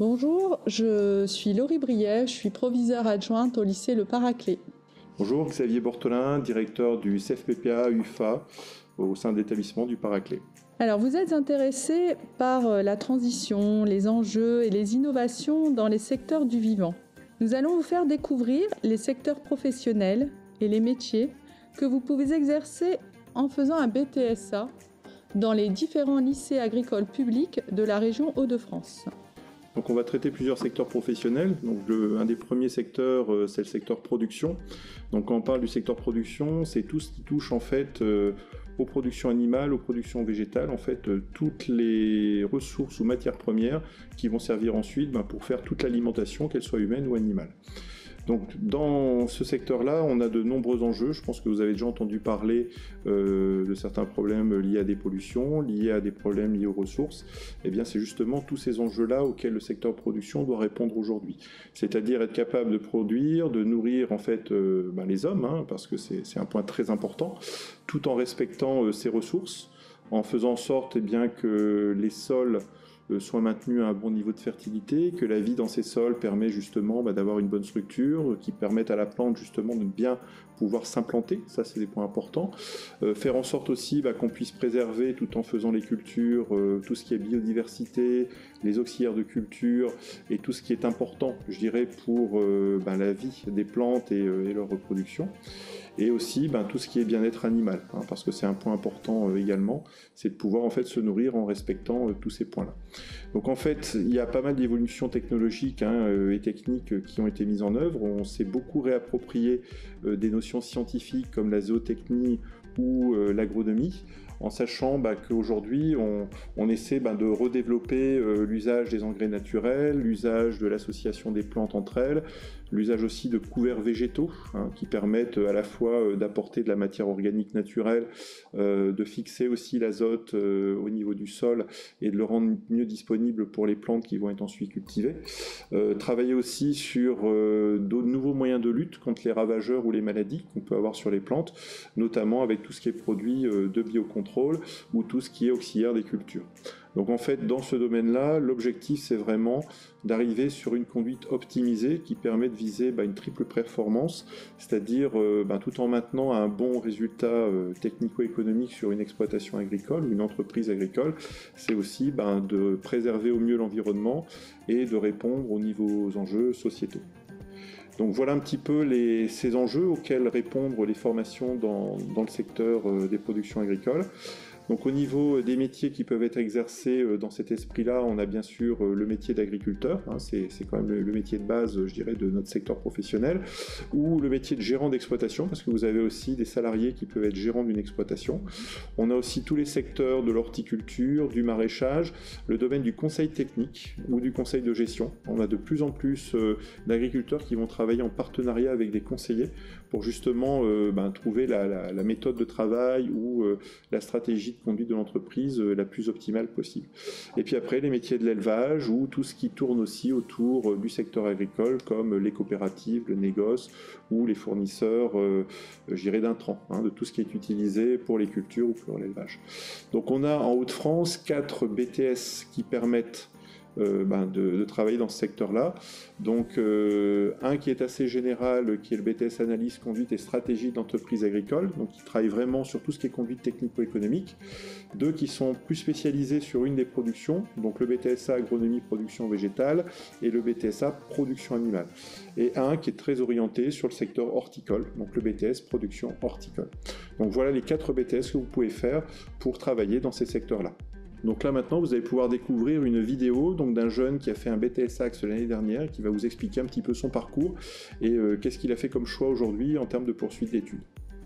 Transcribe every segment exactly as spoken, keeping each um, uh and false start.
Bonjour, je suis Laurie Briet, je suis proviseure adjointe au lycée Le Paraclet. Bonjour, Xavier Bortolin, directeur du C F P P A U F A au sein de l'établissement du Paraclet. Alors, vous êtes intéressé par la transition, les enjeux et les innovations dans les secteurs du vivant. Nous allons vous faire découvrir les secteurs professionnels et les métiers que vous pouvez exercer en faisant un B T S A dans les différents lycées agricoles publics de la région Hauts-de-France. Donc on va traiter plusieurs secteurs professionnels. Donc le, un des premiers secteurs, euh, c'est le secteur production. Donc quand on parle du secteur production, c'est tout ce qui touche en fait euh, aux productions animales, aux productions végétales, en fait euh, toutes les ressources ou matières premières qui vont servir ensuite ben, pour faire toute l'alimentation, qu'elle soit humaine ou animale. Donc dans ce secteur-là, on a de nombreux enjeux. Je pense que vous avez déjà entendu parler euh, de certains problèmes liés à des pollutions, liés à des problèmes liés aux ressources. Eh bien, c'est justement tous ces enjeux-là auxquels le secteur production doit répondre aujourd'hui. C'est-à-dire être capable de produire, de nourrir en fait euh, ben, les hommes, hein, parce que c'est, c'est un point très important, tout en respectant euh, ces ressources, en faisant en sorte eh bien, que les sols soit maintenu à un bon niveau de fertilité, que la vie dans ces sols permet justement bah, d'avoir une bonne structure, qui permettent à la plante justement de bien pouvoir s'implanter, ça c'est des points importants. Euh, faire en sorte aussi bah, qu'on puisse préserver tout en faisant les cultures, euh, tout ce qui est biodiversité, les auxiliaires de culture et tout ce qui est important, je dirais, pour euh, bah, la vie des plantes et, euh, et leur reproduction. Et aussi ben, tout ce qui est bien-être animal, hein, parce que c'est un point important euh, également, c'est de pouvoir en fait se nourrir en respectant euh, tous ces points-là. Donc en fait, il y a pas mal d'évolutions technologiques hein, euh, et techniques euh, qui ont été mises en œuvre. On s'est beaucoup réapproprié euh, des notions scientifiques comme la zootechnie ou euh, l'agronomie, en sachant bah, qu'aujourd'hui on, on essaie bah, de redévelopper euh, l'usage des engrais naturels, l'usage de l'association des plantes entre elles, l'usage aussi de couverts végétaux hein, qui permettent à la fois euh, d'apporter de la matière organique naturelle, euh, de fixer aussi l'azote euh, au niveau du sol et de le rendre mieux disponible pour les plantes qui vont être ensuite cultivées. Euh, travailler aussi sur euh, de nouveaux moyens de lutte contre les ravageurs ou les maladies qu'on peut avoir sur les plantes, notamment avec tout ce qui est produit euh, de biocontrôle ou tout ce qui est auxiliaire des cultures. Donc en fait, dans ce domaine-là, l'objectif c'est vraiment d'arriver sur une conduite optimisée qui permet de viser bah, une triple performance, c'est-à-dire euh, bah, tout en maintenant un bon résultat euh, technico-économique sur une exploitation agricole ou une entreprise agricole, c'est aussi bah, de préserver au mieux l'environnement et de répondre aux nouveaux enjeux sociétaux. Donc voilà un petit peu les, ces enjeux auxquels répondent les formations dans, dans le secteur euh, des productions agricoles. Donc au niveau des métiers qui peuvent être exercés dans cet esprit-là, on a bien sûr le métier d'agriculteur, hein, c'est, c'est quand même le, le métier de base, je dirais, de notre secteur professionnel, ou le métier de gérant d'exploitation, parce que vous avez aussi des salariés qui peuvent être gérants d'une exploitation. On a aussi tous les secteurs de l'horticulture, du maraîchage, le domaine du conseil technique ou du conseil de gestion. On a de plus en plus euh, d'agriculteurs qui vont travailler en partenariat avec des conseillers pour justement euh, ben, trouver la, la, la méthode de travail ou euh, la stratégie de conduite de l'entreprise euh, la plus optimale possible. Et puis après, les métiers de l'élevage ou tout ce qui tourne aussi autour euh, du secteur agricole, comme les coopératives, le négoce ou les fournisseurs, euh, je dirais, d'intrants, hein, de tout ce qui est utilisé pour les cultures ou pour l'élevage. Donc on a en Hauts-de-France quatre B T S qui permettent Euh, ben de, de travailler dans ce secteur-là. Donc euh, un qui est assez général, qui est le B T S Analyse, Conduite et Stratégie d'entreprise agricole, donc qui travaille vraiment sur tout ce qui est conduite technico-économique. Deux qui sont plus spécialisés sur une des productions, donc le B T S A Agronomie Production Végétale et le B T S A Production Animale. Et un qui est très orienté sur le secteur horticole, donc le B T S Production Horticole. Donc voilà les quatre B T S que vous pouvez faire pour travailler dans ces secteurs-là. Donc là maintenant, vous allez pouvoir découvrir une vidéo donc, d'un jeune qui a fait un B T S A Axe l'année dernière et qui va vous expliquer un petit peu son parcours et euh, qu'est-ce qu'il a fait comme choix aujourd'hui en termes de poursuite d'études.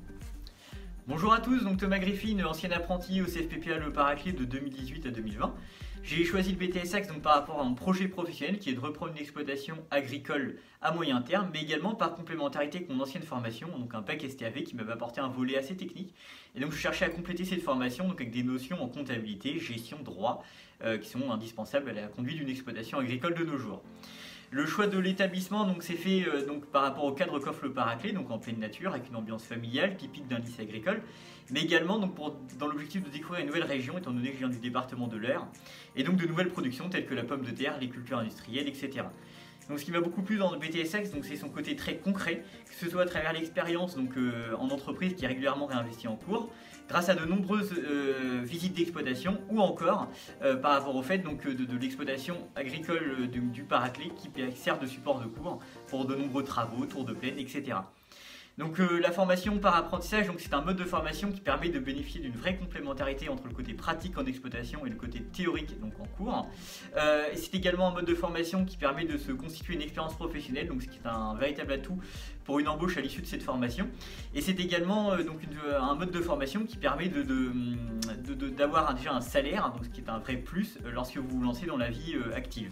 Bonjour à tous, donc Thomas Griffin, ancien apprenti au C F P P A Le Paraclet de deux mille dix-huit à deux mille vingt. J'ai choisi le B T S Axe donc par rapport à mon projet professionnel qui est de reprendre une exploitation agricole à moyen terme, mais également par complémentarité avec mon ancienne formation, donc un bac S T A V qui m'avait apporté un volet assez technique. Et donc je cherchais à compléter cette formation donc avec des notions en comptabilité, gestion, droit, euh, qui sont indispensables à la conduite d'une exploitation agricole de nos jours. Le choix de l'établissement donc c'est fait euh, donc par rapport au cadre qu'offre le Paraclet, donc en pleine nature avec une ambiance familiale typique d'un lycée agricole, mais également donc pour, dans l'objectif de découvrir une nouvelle région étant donné que je viens du département de l'Eure, et donc de nouvelles productions telles que la pomme de terre, les cultures industrielles, et cetera. Donc ce qui m'a beaucoup plu dans le B T S X, c'est son côté très concret, que ce soit à travers l'expérience donc euh, en entreprise qui est régulièrement réinvestie en cours, grâce à de nombreuses euh, visites d'exploitation, ou encore euh, par rapport au fait donc, de, de l'exploitation agricole du, du Paraclet qui sert de support de cours pour de nombreux travaux, tours de plaine, et cetera. Donc euh, la formation par apprentissage, c'est un mode de formation qui permet de bénéficier d'une vraie complémentarité entre le côté pratique en exploitation et le côté théorique donc en cours. Euh, c'est également un mode de formation qui permet de se constituer une expérience professionnelle, donc ce qui est un véritable atout pour une embauche à l'issue de cette formation. Et c'est également euh, donc une, un mode de formation qui permet de, de, de, de, d'avoir déjà un salaire, donc ce qui est un vrai plus euh, lorsque vous vous lancez dans la vie euh, active.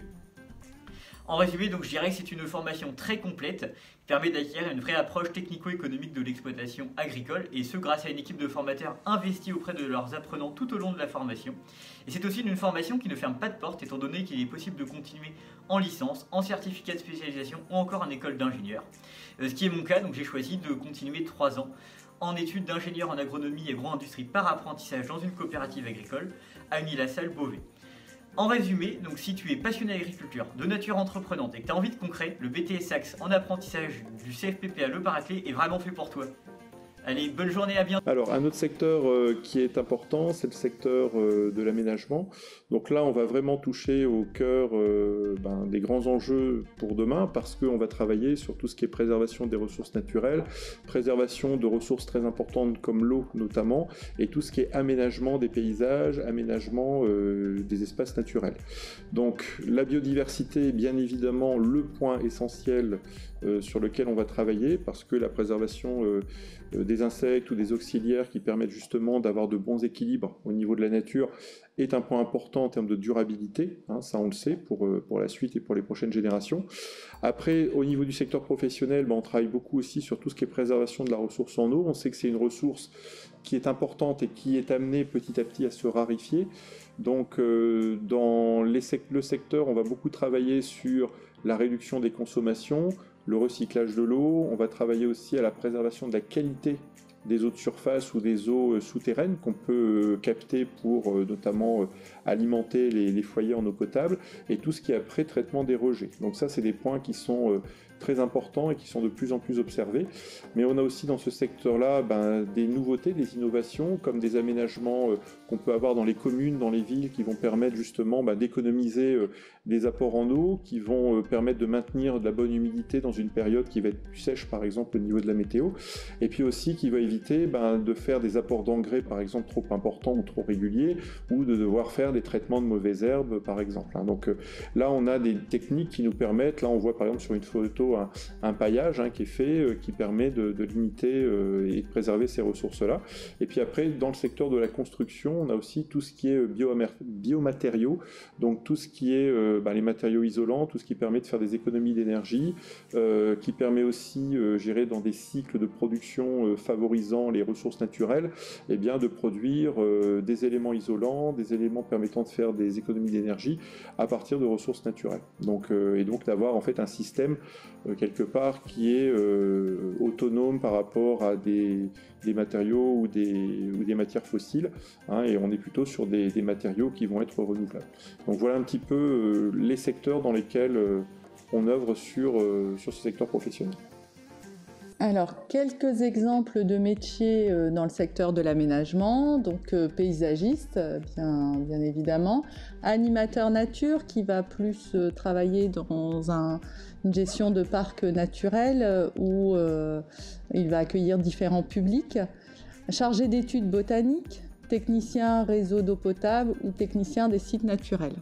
En résumé, donc, je dirais que c'est une formation très complète qui permet d'acquérir une vraie approche technico-économique de l'exploitation agricole, et ce grâce à une équipe de formateurs investis auprès de leurs apprenants tout au long de la formation. Et c'est aussi une formation qui ne ferme pas de porte étant donné qu'il est possible de continuer en licence, en certificat de spécialisation ou encore en école d'ingénieur. Euh, ce qui est mon cas, donc j'ai choisi de continuer trois ans en études d'ingénieur en agronomie et agro-industrie par apprentissage dans une coopérative agricole à Unilhassal-Beauvais. En résumé, donc si tu es passionné d'agriculture, de nature entreprenante et que tu as envie de concret, le B T S Axe en apprentissage du C F P P A Le Paraclet est vraiment fait pour toi. Allez, bonne journée, à bientôt. Alors, un autre secteur euh, qui est important, c'est le secteur euh, de l'aménagement. Donc là, on va vraiment toucher au cœur euh, ben, des grands enjeux pour demain, parce qu'on va travailler sur tout ce qui est préservation des ressources naturelles, préservation de ressources très importantes comme l'eau notamment, et tout ce qui est aménagement des paysages, aménagement euh, des espaces naturels. Donc la biodiversité est bien évidemment le point essentiel euh, sur lequel on va travailler, parce que la préservation euh, des insectes ou des auxiliaires qui permettent justement d'avoir de bons équilibres au niveau de la nature est un point important en termes de durabilité, hein, ça on le sait pour, pour la suite et pour les prochaines générations. Après, au niveau du secteur professionnel, ben, on travaille beaucoup aussi sur tout ce qui est préservation de la ressource en eau. On sait que c'est une ressource qui est importante et qui est amenée petit à petit à se raréfier. Donc euh, dans les sec- le secteur, on va beaucoup travailler sur la réduction des consommations, le recyclage de l'eau, on va travailler aussi à la préservation de la qualité des eaux de surface ou des eaux souterraines qu'on peut capter pour notamment alimenter les, les foyers en eau potable, et tout ce qui est après traitement des rejets. Donc ça, c'est des points qui sont très importants et qui sont de plus en plus observés. Mais on a aussi dans ce secteur-là ben, des nouveautés, des innovations, comme des aménagements euh, qu'on peut avoir dans les communes, dans les villes, qui vont permettre justement ben, d'économiser euh, les apports en eau, qui vont euh, permettre de maintenir de la bonne humidité dans une période qui va être plus sèche, par exemple, au niveau de la météo, et puis aussi qui va éviter ben, de faire des apports d'engrais, par exemple, trop importants ou trop réguliers, ou de devoir faire des traitements de mauvaises herbes, par exemple. Hein. Donc euh, là, on a des techniques qui nous permettent, là on voit par exemple sur une photo Un, un paillage hein, qui est fait, euh, qui permet de, de limiter euh, et de préserver ces ressources-là. Et puis après, dans le secteur de la construction, on a aussi tout ce qui est biomatériaux, donc tout ce qui est euh, bah, les matériaux isolants, tout ce qui permet de faire des économies d'énergie, euh, qui permet aussi, euh, gérer dans des cycles de production euh, favorisant les ressources naturelles, et bien de produire euh, des éléments isolants, des éléments permettant de faire des économies d'énergie à partir de ressources naturelles. Donc, euh, et donc d'avoir en fait un système euh, quelque part qui est euh, autonome par rapport à des, des matériaux ou des, ou des matières fossiles, hein, et on est plutôt sur des, des matériaux qui vont être renouvelables. Donc voilà un petit peu euh, les secteurs dans lesquels euh, on œuvre sur, euh, sur ce secteur professionnel. Alors, quelques exemples de métiers dans le secteur de l'aménagement, donc euh, paysagiste, bien, bien évidemment, animateur nature qui va plus euh, travailler dans un, une gestion de parc naturel euh, où euh, il va accueillir différents publics, chargé d'études botaniques, technicien réseau d'eau potable ou technicien des sites naturels.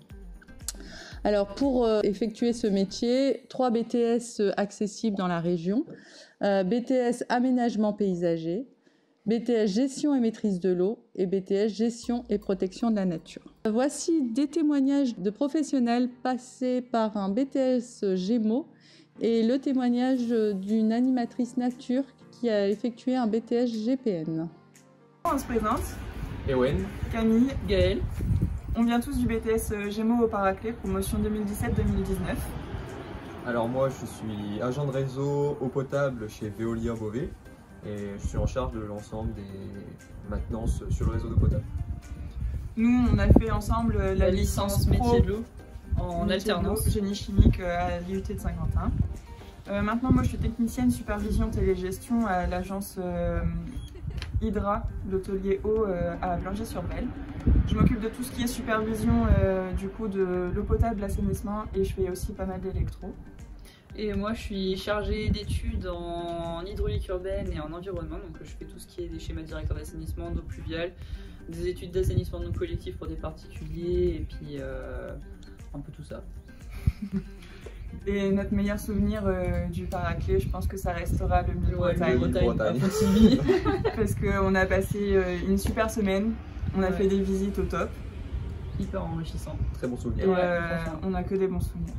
Alors, pour euh, effectuer ce métier, trois B T S accessibles dans la région. Euh, B T S aménagement paysager, B T S gestion et maîtrise de l'eau et B T S gestion et protection de la nature. Voici des témoignages de professionnels passés par un B T S Gémeaux et le témoignage d'une animatrice nature qui a effectué un B T S G P N. On se présente. Ewen. Camille. Gaël. On vient tous du B T S Gémeaux au Paraclet, promotion deux mille dix-sept deux mille dix-neuf. Alors moi je suis agent de réseau eau potable chez Veolia Beauvais et je suis en charge de l'ensemble des maintenances sur le réseau d'eau potable. Nous on a fait ensemble la, la licence, licence pro métier de l'eau en alternance. Génie chimique à l'I U T de Saint-Quentin. Euh, maintenant moi je suis technicienne supervision télégestion à l'agence euh, Hydra, l'hôtelier eau euh, à Blangy-sur-Belle. Je m'occupe de tout ce qui est supervision euh, du coup de l'eau potable, l'assainissement et je fais aussi pas mal d'électro. Et moi je suis chargée d'études en hydraulique urbaine et en environnement, donc je fais tout ce qui est des schémas directeurs d'assainissement, d'eau pluviale, des études d'assainissement non collectif pour des particuliers et puis euh, un peu tout ça. Et notre meilleur souvenir euh, du Paraclet, je pense que ça restera le Mille Ouais, Bretagne. Bretagne. Parce qu'on a passé euh, une super semaine, on a Ouais. fait des visites au top. Hyper enrichissant. Très bon Et souvenir. Ouais, euh, franchement. on a que des bons souvenirs.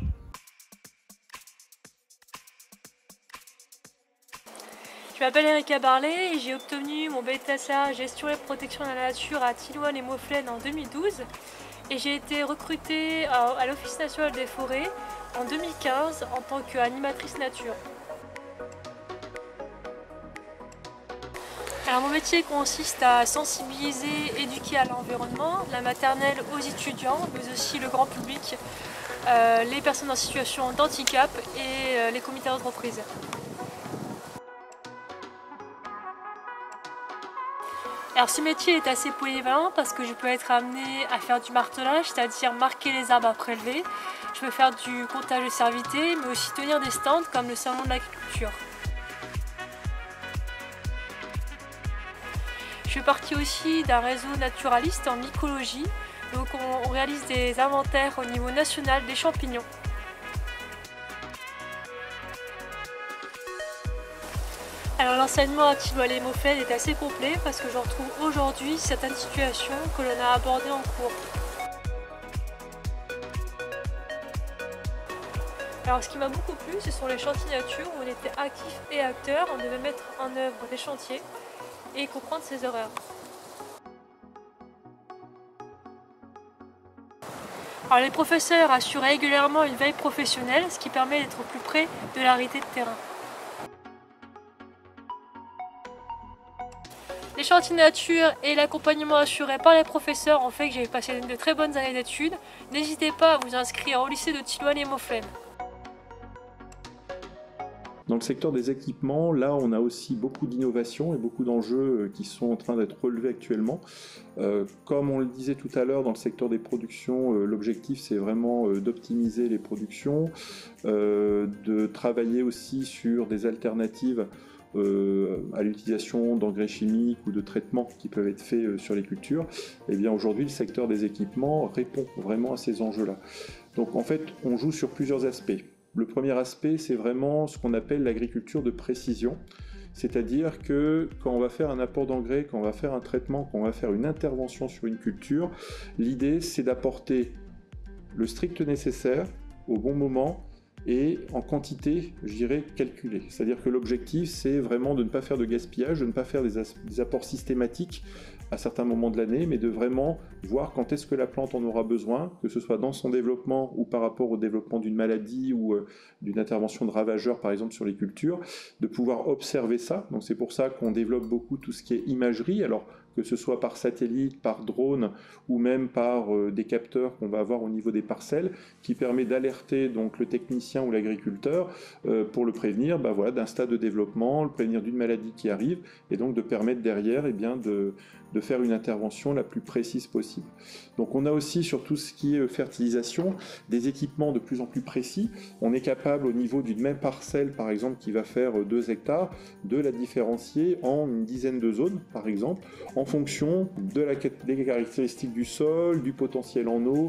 Je m'appelle Erika Barlet et j'ai obtenu mon B T S A Gestion et Protection de la Nature à Tillouane et Mauflaine en deux mille douze et j'ai été recrutée à, à l'Office national des forêts en deux mille quinze en tant qu'animatrice nature. Alors mon métier consiste à sensibiliser, éduquer à l'environnement, la maternelle aux étudiants, mais aussi le grand public, euh, les personnes en situation d'handicap et euh, les comités d'entreprise. Alors ce métier est assez polyvalent parce que je peux être amenée à faire du martelage, c'est-à-dire marquer les arbres à prélever. Je peux faire du comptage de cervidés, mais aussi tenir des stands comme le salon de l'agriculture. Je fais partie aussi d'un réseau naturaliste en mycologie, donc on, on réalise des inventaires au niveau national des champignons. Alors l'enseignement à Tillouane et Mauflaine est assez complet parce que je retrouve aujourd'hui certaines situations que l'on a abordées en cours. Alors ce qui m'a beaucoup plu, ce sont les chantiers nature où on était actifs et acteurs, on devait mettre en œuvre des chantiers et comprendre ses horaires. Alors les professeurs assurent régulièrement une veille professionnelle, ce qui permet d'être au plus près de la réalité de terrain. Les chantiers nature et l'accompagnement assuré par les professeurs ont fait que j'ai passé de très bonnes années d'études. N'hésitez pas à vous inscrire au lycée de Tillouane et Mauflaine. Dans le secteur des équipements, là, on a aussi beaucoup d'innovations et beaucoup d'enjeux qui sont en train d'être relevés actuellement. Euh, comme on le disait tout à l'heure, dans le secteur des productions, euh, l'objectif, c'est vraiment euh, d'optimiser les productions, euh, de travailler aussi sur des alternatives Euh, à l'utilisation d'engrais chimiques ou de traitements qui peuvent être faits euh, sur les cultures. Et bien aujourd'hui, le secteur des équipements répond vraiment à ces enjeux-là. Donc en fait, on joue sur plusieurs aspects. Le premier aspect, c'est vraiment ce qu'on appelle l'agriculture de précision. C'est-à-dire que quand on va faire un apport d'engrais, quand on va faire un traitement, quand on va faire une intervention sur une culture, l'idée, c'est d'apporter le strict nécessaire au bon moment et en quantité, je dirais, calculée. C'est-à-dire que l'objectif, c'est vraiment de ne pas faire de gaspillage, de ne pas faire des, des apports systématiques à certains moments de l'année, mais de vraiment voir quand est-ce que la plante en aura besoin, que ce soit dans son développement ou par rapport au développement d'une maladie ou euh, d'une intervention de ravageurs, par exemple, sur les cultures, de pouvoir observer ça. Donc c'est pour ça qu'on développe beaucoup tout ce qui est imagerie, alors que ce soit par satellite, par drone ou même par euh, des capteurs qu'on va avoir au niveau des parcelles, qui permet d'alerter donc le technicien ou l'agriculteur euh, pour le prévenir bah, voilà, d'un stade de développement, le prévenir d'une maladie qui arrive, et donc de permettre derrière eh bien, de, de faire une intervention la plus précise possible. Donc on a aussi sur tout ce qui est fertilisation des équipements de plus en plus précis. On est capable au niveau d'une même parcelle par exemple qui va faire deux hectares de la différencier en une dizaine de zones par exemple en fonction de la, des caractéristiques du sol, du potentiel en eau,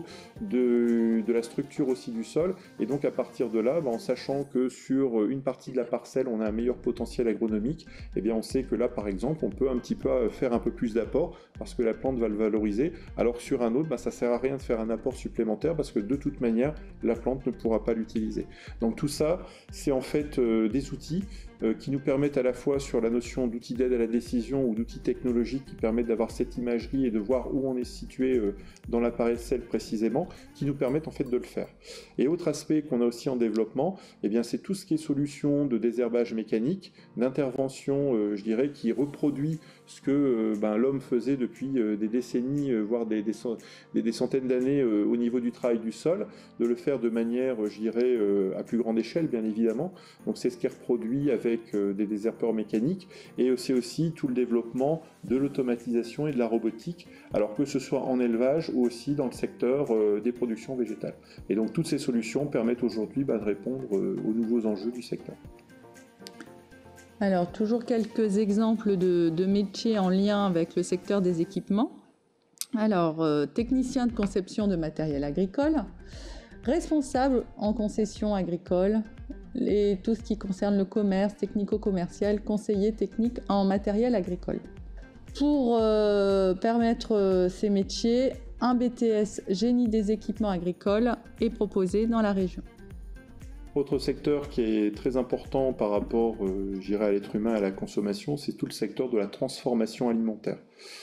de, de la structure aussi du sol, et donc à partir de là, bah, en sachant que sur une partie de la parcelle on a un meilleur potentiel agronomique, eh bien on sait que là par exemple on peut un petit peu faire un peu plus d'apport parce que la plante va le valoriser, alors que sur un autre, bah, ça ne sert à rien de faire un apport supplémentaire parce que de toute manière la plante ne pourra pas l'utiliser. Donc tout ça, c'est en fait euh, des outils euh, qui nous permettent à la fois sur la notion d'outils d'aide à la décision ou d'outils technologiques qui permettent d'avoir cette imagerie et de voir où on est situé euh, dans la parcelle précisément, qui nous permettent en fait de le faire. Et autre aspect qu'on a aussi en développement, eh bien c'est tout ce qui est solution de désherbage mécanique, d'intervention, euh, je dirais, qui reproduit ce que euh, ben, l'homme faisait depuis euh, des décennies, euh, voire des, des, des, des centaines d'années euh, au niveau du travail du sol, de le faire de manière, euh, je dirais, euh, à plus grande échelle, bien évidemment. Donc c'est ce qui est reproduit avec euh, des désherbeurs mécaniques, et c'est aussi tout le développement de l'automatisation et de la robotique, alors que ce soit en élevage ou aussi dans le secteur euh, des productions végétales. Et donc toutes ces solutions permettent aujourd'hui bah, de répondre euh, aux nouveaux enjeux du secteur. Alors, toujours quelques exemples de, de métiers en lien avec le secteur des équipements. Alors, euh, technicien de conception de matériel agricole, responsable en concession agricole, et tout ce qui concerne le commerce, technico-commercial, conseiller technique en matériel agricole. Pour euh, permettre euh, ces métiers, un B T S génie des équipements agricoles est proposé dans la région. Autre secteur qui est très important par rapport, euh, je dirais, à l'être humain, à la consommation, c'est tout le secteur de la transformation alimentaire.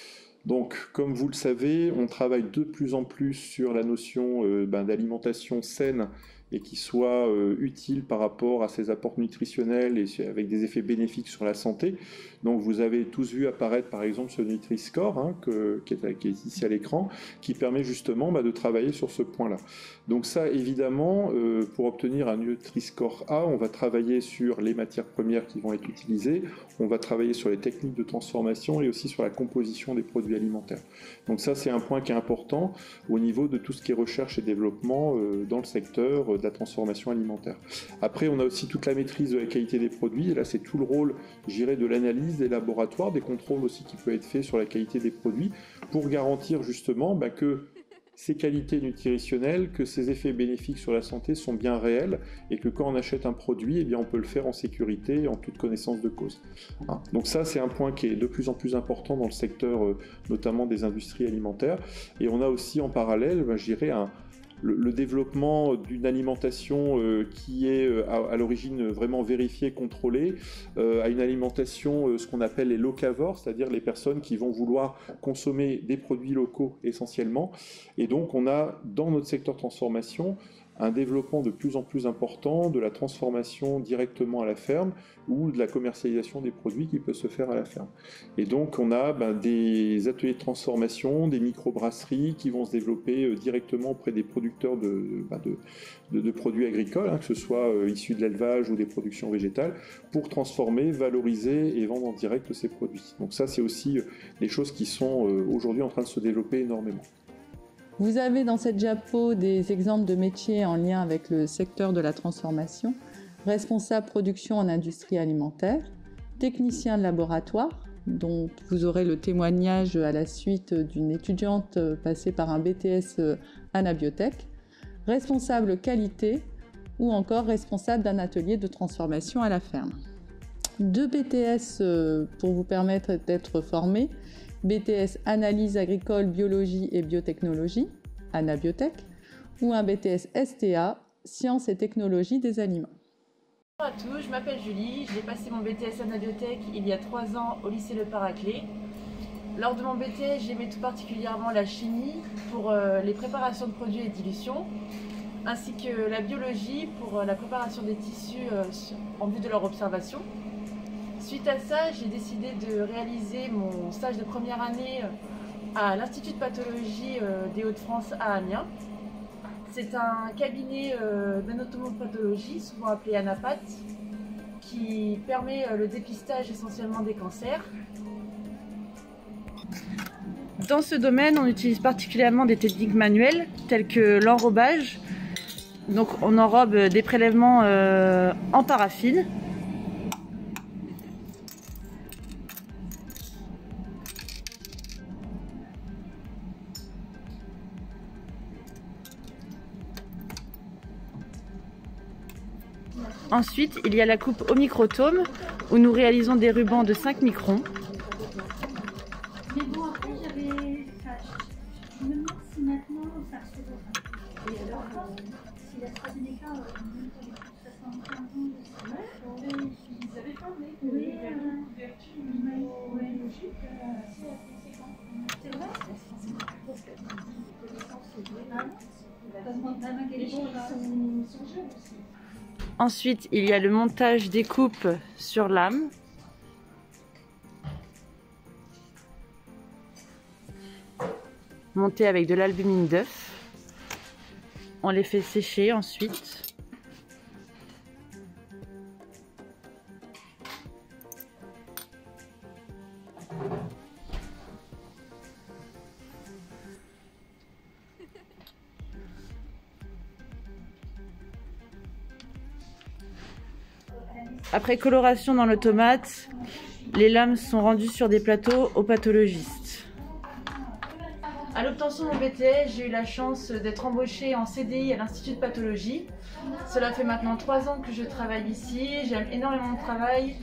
Donc, comme vous le savez, on travaille de plus en plus sur la notion euh, ben, d'alimentation saine et qui soit euh, utile par rapport à ses apports nutritionnels et avec des effets bénéfiques sur la santé. Donc vous avez tous vu apparaître par exemple ce Nutri-Score hein, que, qui, est, qui est ici à l'écran, qui permet justement bah, de travailler sur ce point-là. Donc ça évidemment, euh, pour obtenir un Nutri-Score A, on va travailler sur les matières premières qui vont être utilisées, on va travailler sur les techniques de transformation et aussi sur la composition des produits alimentaires. Donc ça c'est un point qui est important au niveau de tout ce qui est recherche et développement euh, dans le secteur de la transformation alimentaire. Après, on a aussi toute la maîtrise de la qualité des produits, et là c'est tout le rôle, j'irais, de l'analyse des laboratoires, des contrôles aussi qui peuvent être faits sur la qualité des produits, pour garantir justement bah, que ces qualités nutritionnelles, que ces effets bénéfiques sur la santé sont bien réels, et que quand on achète un produit, eh bien, on peut le faire en sécurité et en toute connaissance de cause. Hein. Donc ça, c'est un point qui est de plus en plus important dans le secteur, euh, notamment des industries alimentaires, et on a aussi en parallèle, bah, je dirais, un Le, le développement d'une alimentation euh, qui est euh, à, à l'origine vraiment vérifiée, contrôlée, euh, à une alimentation, euh, ce qu'on appelle les locavores, c'est-à-dire les personnes qui vont vouloir consommer des produits locaux essentiellement. Et donc on a dans notre secteur transformation un développement de plus en plus important de la transformation directement à la ferme ou de la commercialisation des produits qui peut se faire à la ferme. Et donc on a ben, des ateliers de transformation, des microbrasseries qui vont se développer euh, directement auprès des producteurs de, ben, de, de, de produits agricoles, hein, que ce soit euh, issus de l'élevage ou des productions végétales, pour transformer, valoriser et vendre en direct ces produits. Donc ça c'est aussi euh, des choses qui sont euh, aujourd'hui en train de se développer énormément. Vous avez dans cette diapo des exemples de métiers en lien avec le secteur de la transformation, responsable production en industrie alimentaire, technicien de laboratoire, dont vous aurez le témoignage à la suite d'une étudiante passée par un B T S Anabiotech, responsable qualité ou encore responsable d'un atelier de transformation à la ferme. Deux B T S pour vous permettre d'être formés. B T S Analyse agricole, biologie et biotechnologie, Anabiotech, ou un B T S S T A, Sciences et technologies des aliments. Bonjour à tous, je m'appelle Julie, j'ai passé mon B T S Anabiotech il y a trois ans au lycée Le Paraclet. Lors de mon B T S, j'aimais tout particulièrement la chimie pour euh, les préparations de produits et dilutions, ainsi que la biologie pour euh, la préparation des tissus euh, en vue de leur observation. Suite à ça, j'ai décidé de réaliser mon stage de première année à l'Institut de pathologie des Hauts-de-France à Amiens. C'est un cabinet d'anatomopathologie, souvent appelé ANAPAT, qui permet le dépistage essentiellement des cancers. Dans ce domaine, on utilise particulièrement des techniques manuelles telles que l'enrobage. Donc on enrobe des prélèvements en paraffine. Ensuite, il y a la coupe au microtome où nous réalisons des rubans de cinq microns. Mais bon, après, j'avais. Enfin, je me demande si maintenant ça se voit. Et alors, si la AstraZeneca, ça fait quinze ans, ils avaient Oui, euh, c'est vrai. Ensuite, il y a le montage des coupes sur lame. Monté avec de l'albumine d'œuf. On les fait sécher ensuite. Après coloration dans l'automate, les lames sont rendues sur des plateaux aux pathologistes. À l'obtention de mon B T S, j'ai eu la chance d'être embauchée en C D I à l'Institut de pathologie. Cela fait maintenant trois ans que je travaille ici, j'aime énormément mon travail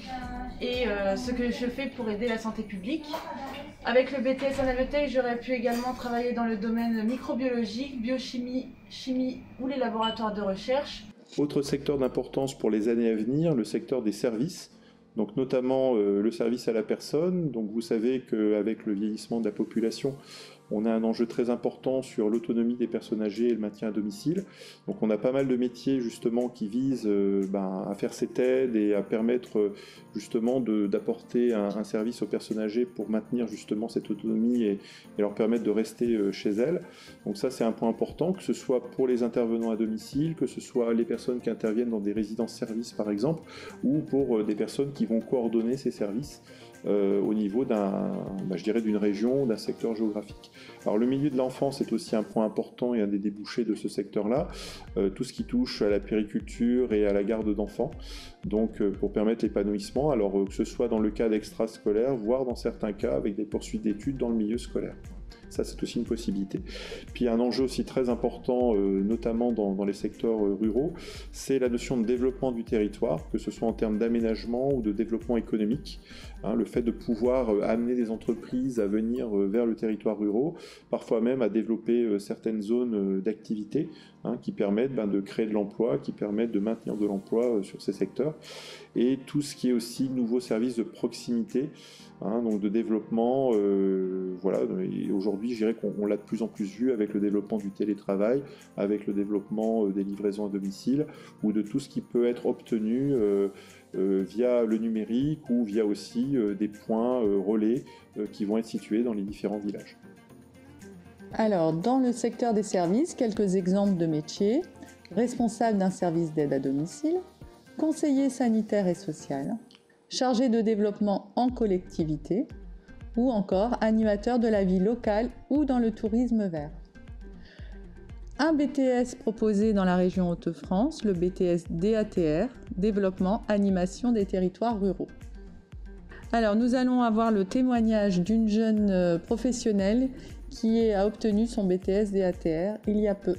et euh, ce que je fais pour aider la santé publique. Avec le B T S en abiotech, j'aurais pu également travailler dans le domaine microbiologique, biochimie, chimie ou les laboratoires de recherche. Autre secteur d'importance pour les années à venir, le secteur des services, donc notamment euh, le service à la personne. Donc vous savez qu'avec le vieillissement de la population, on a un enjeu très important sur l'autonomie des personnes âgées et le maintien à domicile. Donc on a pas mal de métiers justement qui visent euh, ben, à faire cette aide et à permettre euh, justement d'apporter un, un service aux personnes âgées pour maintenir justement cette autonomie et, et leur permettre de rester euh, chez elles. Donc ça c'est un point important, que ce soit pour les intervenants à domicile, que ce soit les personnes qui interviennent dans des résidences-services par exemple, ou pour euh, des personnes qui vont coordonner ces services. Euh, au niveau d'un, bah, je dirais d'une région, d'un secteur géographique. Alors le milieu de l'enfance est aussi un point important et un des débouchés de ce secteur-là, euh, tout ce qui touche à la périculture et à la garde d'enfants, donc euh, pour permettre l'épanouissement, alors euh, que ce soit dans le cadre extrascolaire, voire dans certains cas avec des poursuites d'études dans le milieu scolaire. Ça, c'est aussi une possibilité. Puis un enjeu aussi très important, euh, notamment dans, dans les secteurs euh, ruraux, c'est la notion de développement du territoire, que ce soit en termes d'aménagement ou de développement économique. Hein, le fait de pouvoir euh, amener des entreprises à venir euh, vers le territoire rural, parfois même à développer euh, certaines zones euh, d'activité hein, qui permettent ben, de créer de l'emploi, qui permettent de maintenir de l'emploi euh, sur ces secteurs. Et tout ce qui est aussi nouveaux services de proximité, Hein, donc de développement, euh, voilà. Et aujourd'hui, je dirais qu'on l'a de plus en plus vu avec le développement du télétravail, avec le développement euh, des livraisons à domicile, ou de tout ce qui peut être obtenu euh, euh, via le numérique ou via aussi euh, des points euh, relais euh, qui vont être situés dans les différents villages. Alors, dans le secteur des services, quelques exemples de métiers. Responsable d'un service d'aide à domicile, conseiller sanitaire et social, chargé de développement en collectivité ou encore animateur de la vie locale ou dans le tourisme vert. Un B T S proposé dans la région Hauts-de-France, le B T S D A T R, développement animation des territoires ruraux. Alors nous allons avoir le témoignage d'une jeune professionnelle qui a obtenu son B T S D A T R il y a peu.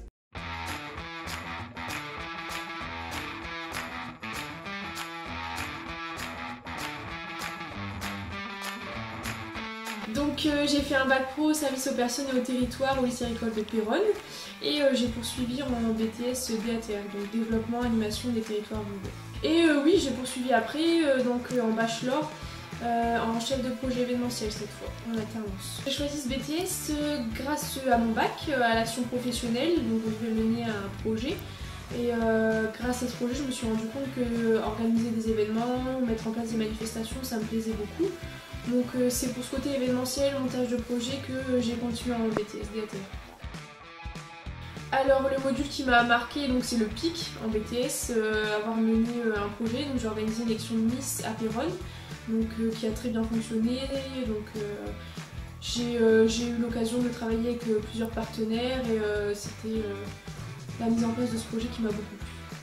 Donc euh, j'ai fait un bac pro service aux personnes et aux territoires au lycée agricole de Péronne et euh, j'ai poursuivi en B T S D A T R, donc développement animation des territoires ruraux. Et euh, oui, j'ai poursuivi après euh, donc euh, en bachelor euh, en chef de projet événementiel cette fois, en alternance. J'ai choisi ce B T S euh, grâce à mon bac, euh, à l'action professionnelle, donc je vais mener à un projet. Et euh, grâce à ce projet, je me suis rendu compte que euh, organiser des événements, mettre en place des manifestations, ça me plaisait beaucoup. Donc euh, c'est pour ce côté événementiel, montage de projet que euh, j'ai continué en B T S D A T R. Alors le module qui m'a marqué, donc c'est le P I C en B T S, euh, avoir mené euh, un projet. Donc j'ai organisé une élection de Miss à Péronne, donc euh, qui a très bien fonctionné. Donc euh, j'ai euh, j'ai eu l'occasion de travailler avec euh, plusieurs partenaires et euh, c'était euh, la mise en place de ce projet qui m'a beaucoup plu.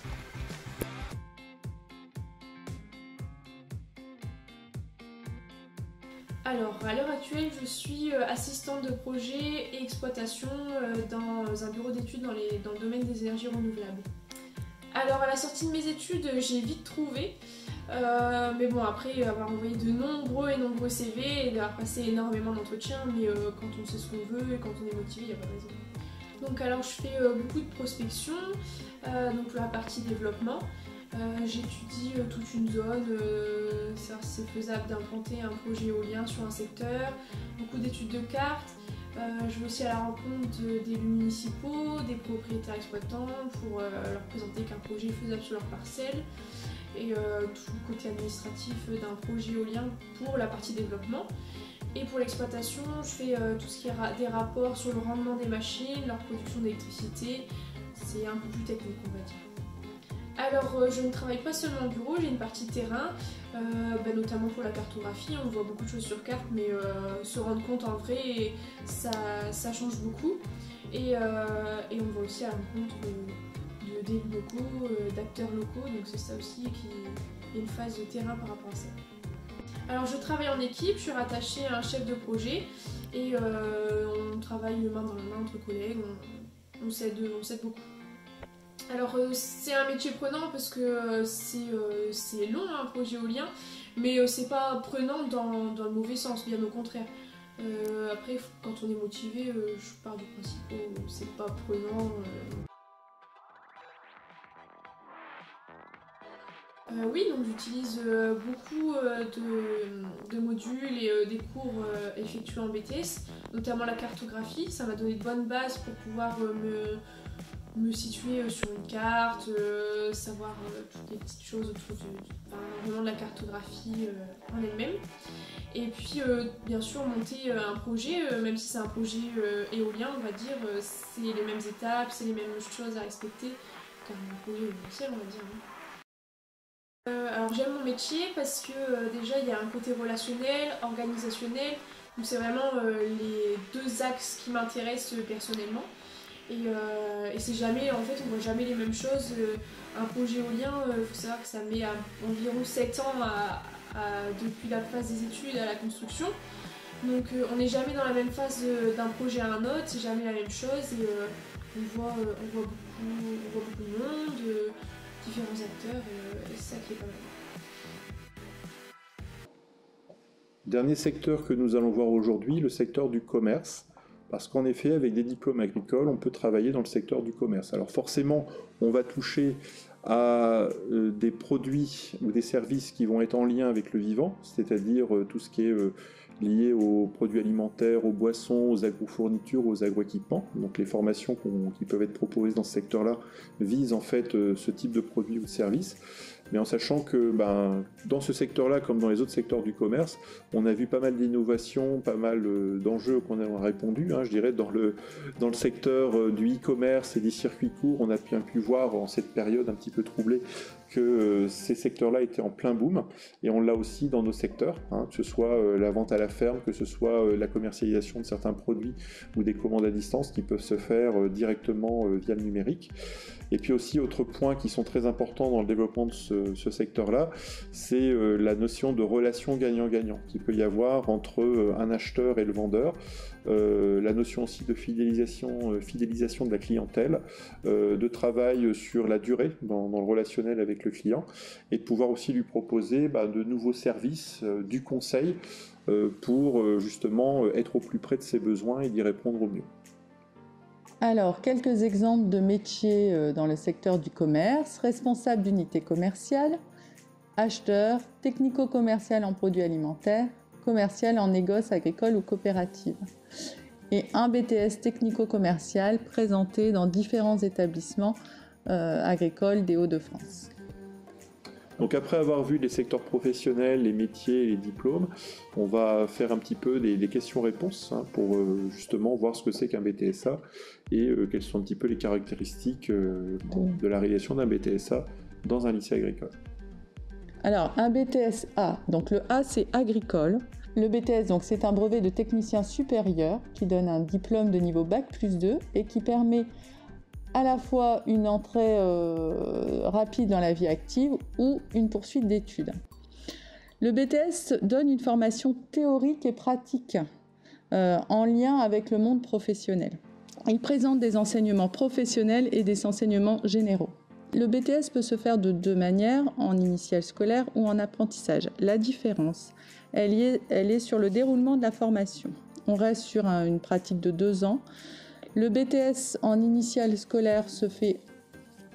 Alors, à l'heure actuelle, je suis assistante de projet et exploitation dans un bureau d'études dans, dans le domaine des énergies renouvelables. Alors, à la sortie de mes études, j'ai vite trouvé, euh, mais bon, après avoir envoyé de nombreux et nombreux C V et d'avoir passé énormément d'entretiens, mais euh, quand on sait ce qu'on veut et quand on est motivé, il n'y a pas de raison. Donc alors, je fais euh, beaucoup de prospection, euh, donc pour la partie développement. Euh, J'étudie euh, toute une zone, euh, c'est faisable d'implanter un projet éolien sur un secteur, beaucoup d'études de cartes. Euh, je vais aussi à la rencontre d'élus municipaux, des propriétaires exploitants pour euh, leur présenter qu'un projet est faisable sur leur parcelle et euh, tout le côté administratif d'un projet éolien pour la partie développement. Et pour l'exploitation, je fais euh, tout ce qui est ra des rapports sur le rendement des machines, leur production d'électricité. C'est un peu plus technique, on va dire. Alors, euh, je ne travaille pas seulement au bureau, j'ai une partie terrain, euh, bah, notamment pour la cartographie. On voit beaucoup de choses sur carte, mais euh, se rendre compte en vrai, ça, ça change beaucoup. Et, euh, et on va aussi à la rencontre d'élus de, de, locaux, euh, d'acteurs locaux, donc c'est ça aussi qui est une phase de terrain par rapport à ça. Alors, je travaille en équipe, je suis rattachée à un chef de projet et euh, on travaille main dans la main entre collègues, on, on s'aide on s'aide beaucoup. Alors euh, c'est un métier prenant parce que euh, c'est euh, long un projet éolien, mais euh, c'est pas prenant dans, dans le mauvais sens, bien au contraire. Euh, après quand on est motivé, euh, je pars du principe que c'est pas prenant. Euh... Euh, oui, donc j'utilise euh, beaucoup euh, de, de modules et euh, des cours euh, effectués en B T S, notamment la cartographie. Ça m'a donné de bonnes bases pour pouvoir euh, me, me situer euh, sur une carte, euh, savoir euh, toutes les petites choses autour du, enfin, vraiment de la cartographie euh, en elle-même. Et puis euh, bien sûr monter euh, un projet, euh, même si c'est un projet euh, éolien, on va dire, euh, c'est les mêmes étapes, c'est les mêmes choses à respecter qu'un projet éolien, on va dire. Hein. Euh, alors j'aime mon métier parce que euh, déjà il y a un côté relationnel, organisationnel, donc c'est vraiment euh, les deux axes qui m'intéressent euh, personnellement. Et, euh, et c'est jamais, en fait on voit jamais les mêmes choses. Euh, un projet éolien, il euh, faut savoir que ça met à, environ sept ans à, à, depuis la phase des études à la construction. Donc euh, on n'est jamais dans la même phase euh, d'un projet à un autre, c'est jamais la même chose et euh, on, voit, euh, on, voit beaucoup, on voit beaucoup de monde. Euh, différents acteurs et, et c'est ça qui est pas mal. Dernier secteur que nous allons voir aujourd'hui, le secteur du commerce, parce qu'en effet avec des diplômes agricoles on peut travailler dans le secteur du commerce. Alors forcément on va toucher à euh, des produits ou des services qui vont être en lien avec le vivant, c'est-à-dire euh, tout ce qui est euh, lié aux produits alimentaires, aux boissons, aux agrofournitures, aux agroéquipements. Donc les formations qu'on, qui peuvent être proposées dans ce secteur-là visent en fait euh, ce type de produits ou de services. Mais en sachant que ben, dans ce secteur-là, comme dans les autres secteurs du commerce, on a vu pas mal d'innovations, pas mal euh, d'enjeux qu'on a répondu. Hein, je dirais dans le, dans le secteur euh, du e-commerce et des circuits courts, on a bien pu voir en cette période un petit peu troublée que euh, ces secteurs-là étaient en plein boom. Et on l'a aussi dans nos secteurs, hein, que ce soit euh, la vente à la ferme, que ce soit euh, la commercialisation de certains produits ou des commandes à distance qui peuvent se faire euh, directement euh, via le numérique. Et puis aussi, autres points qui sont très importants dans le développement de ce, ce secteur-là, c'est euh, la notion de relation gagnant-gagnant qu'il peut y avoir entre euh, un acheteur et le vendeur, euh, la notion aussi de fidélisation, euh, fidélisation de la clientèle, euh, de travail sur la durée dans, dans le relationnel avec le client, et de pouvoir aussi lui proposer bah, de nouveaux services, euh, du conseil, euh, pour euh, justement être au plus près de ses besoins et d'y répondre au mieux. Alors, quelques exemples de métiers dans le secteur du commerce: responsable d'unité commerciale, acheteur, technico-commercial en produits alimentaires, commercial en négoce agricole ou coopérative. Et un B T S technico-commercial présenté dans différents établissements euh, agricoles des Hauts-de-France. Donc après avoir vu les secteurs professionnels, les métiers et les diplômes, on va faire un petit peu des, des questions-réponses hein, pour euh, justement voir ce que c'est qu'un B T S A et euh, quelles sont un petit peu les caractéristiques euh, de, de la réalisation d'un B T S A dans un lycée agricole. Alors un B T S A, donc le A c'est agricole. Le B T S, donc, c'est un brevet de technicien supérieur qui donne un diplôme de niveau bac plus deux et qui permet à la fois une entrée euh, rapide dans la vie active ou une poursuite d'études. Le B T S donne une formation théorique et pratique euh, en lien avec le monde professionnel. Il présente des enseignements professionnels et des enseignements généraux. Le B T S peut se faire de deux manières, en initiale scolaire ou en apprentissage. La différence, elle est, elle est sur le déroulement de la formation. On reste sur un, une pratique de deux ans. Le B T S en initiale scolaire se fait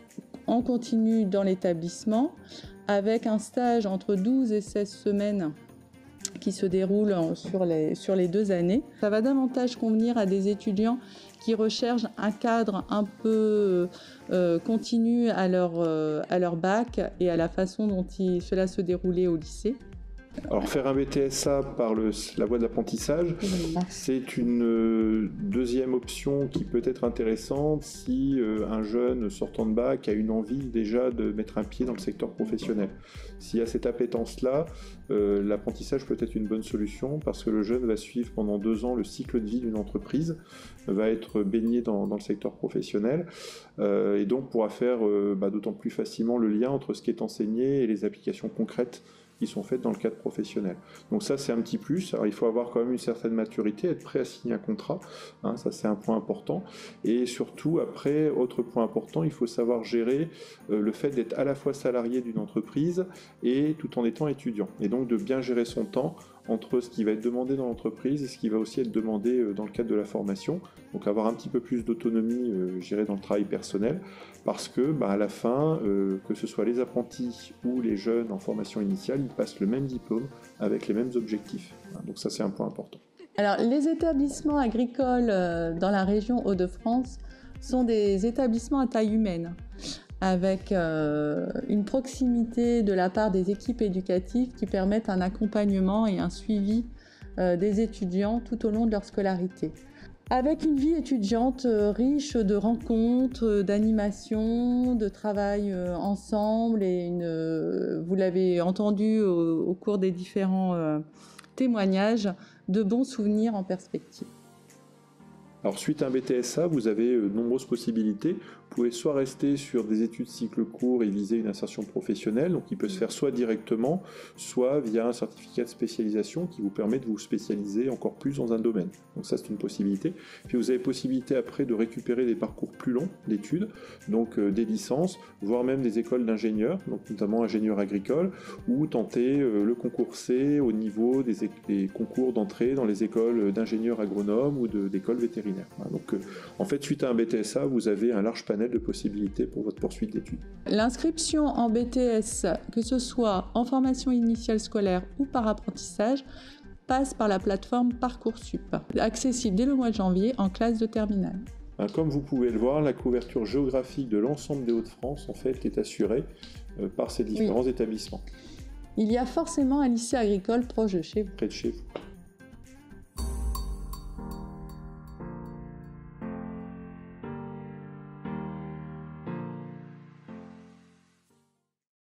on continue dans l'établissement avec un stage entre douze et seize semaines qui se déroule sur les, sur les deux années. Ça va davantage convenir à des étudiants qui recherchent un cadre un peu euh, continu à leur, euh, à leur bac et à la façon dont il, cela se déroulait au lycée. Alors faire un B T S A par le, la voie de l'apprentissage, c'est une euh, deuxième option qui peut être intéressante si euh, un jeune sortant de bac a une envie déjà de mettre un pied dans le secteur professionnel. S'il y a cette appétence-là, euh, l'apprentissage peut être une bonne solution parce que le jeune va suivre pendant deux ans le cycle de vie d'une entreprise, va être baigné dans, dans le secteur professionnel euh, et donc pourra faire euh, bah, d'autant plus facilement le lien entre ce qui est enseigné et les applications concrètes qui sont faites dans le cadre professionnel. Donc ça, c'est un petit plus. Alors, il faut avoir quand même une certaine maturité, être prêt à signer un contrat, hein, ça c'est un point important. Et surtout, après, autre point important, il faut savoir gérer euh, le fait d'être à la fois salarié d'une entreprise et tout en étant étudiant. Et donc de bien gérer son temps entre ce qui va être demandé dans l'entreprise et ce qui va aussi être demandé euh, dans le cadre de la formation. Donc avoir un petit peu plus d'autonomie, euh, gérer dans le travail personnel, parce que bah, à la fin, euh, que ce soit les apprentis ou les jeunes en formation initiale, ils passent le même diplôme avec les mêmes objectifs. Donc ça, c'est un point important. Alors, les établissements agricoles euh, dans la région Hauts-de-France sont des établissements à taille humaine, avec euh, une proximité de la part des équipes éducatives qui permettent un accompagnement et un suivi euh, des étudiants tout au long de leur scolarité. Avec une vie étudiante euh, riche de rencontres, euh, d'animations, de travail euh, ensemble et une, euh, vous l'avez entendu au, au cours des différents euh, témoignages, de bons souvenirs en perspective. Alors suite à un B T S A, vous avez de nombreuses possibilités. Vous pouvez soit rester sur des études cycle court et viser une insertion professionnelle, donc qui peut se faire soit directement, soit via un certificat de spécialisation qui vous permet de vous spécialiser encore plus dans un domaine. Donc ça, c'est une possibilité. Puis vous avez possibilité après de récupérer des parcours plus longs d'études, donc euh, des licences, voire même des écoles d'ingénieurs, donc notamment ingénieurs agricoles, ou tenter euh, le concours C au niveau des, des concours d'entrée dans les écoles d'ingénieurs agronomes ou d'écoles vétérinaires. Donc euh, en fait, suite à un B T S A, vous avez un large panel de possibilités pour votre poursuite d'études. L'inscription en B T S, que ce soit en formation initiale scolaire ou par apprentissage, passe par la plateforme Parcoursup, accessible dès le mois de janvier en classe de terminale. Comme vous pouvez le voir, la couverture géographique de l'ensemble des Hauts-de-France en fait, est assurée par ces différents oui. établissements. Il y a forcément un lycée agricole proche de chez vous. Près de chez vous.